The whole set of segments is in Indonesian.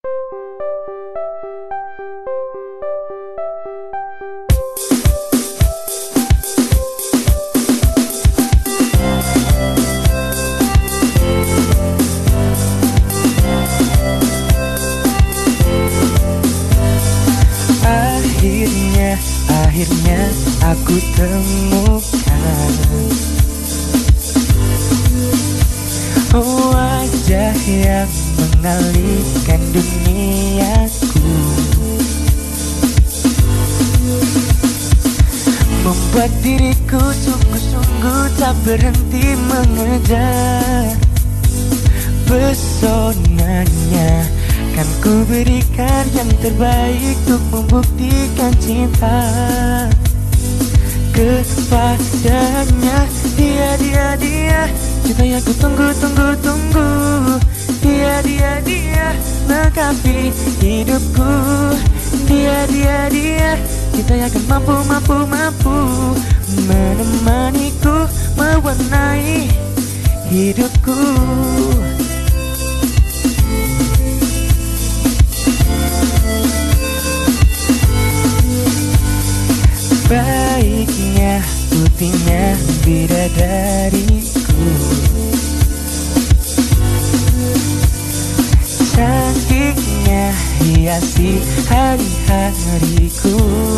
Akhirnya aku temukan wajah yang mengalihkan duniaku, membuat diriku sungguh-sungguh tak berhenti mengejar pesonanya. Kan ku berikan yang terbaik untuk membuktikan cinta kepadanya. Dia cinta yang ku tunggu. Dia lengkapi hidupku. Dia cinta yang akan mampu menemaniku, mewarnai hidupku. Baiknya, putihnya bidadariku, cantiknya hiasi hari-hariku,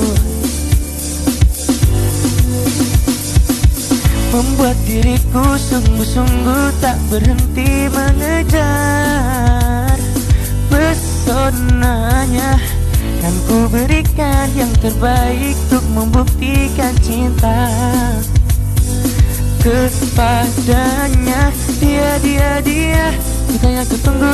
membuat diriku sungguh-sungguh tak berhenti mengejar pesonanya. Kan ku berikan yang terbaik untuk membuktikan cinta kepadanya. Dia cinta yang ku tunggu.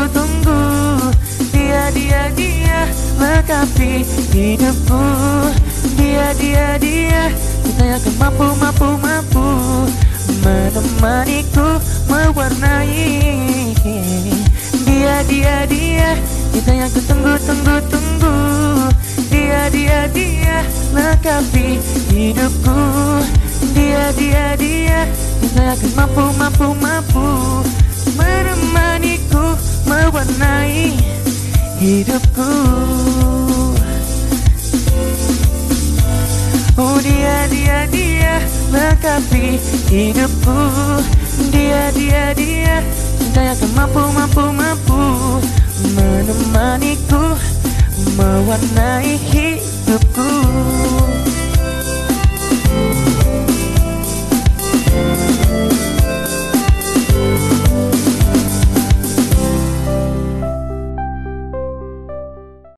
Dia lengkapi hidupku. Dia cinta yang akan mampu menemaniku, mewarnai. Dia cinta yang ku tunggu. Dia lengkapi hidupku. Dia cinta yang akan mampu menemaniku, mewarnai hidupku. Oh dia lengkapi hidupku. Dia cinta yang akan mampu menemaniku, mewarnai hidupku.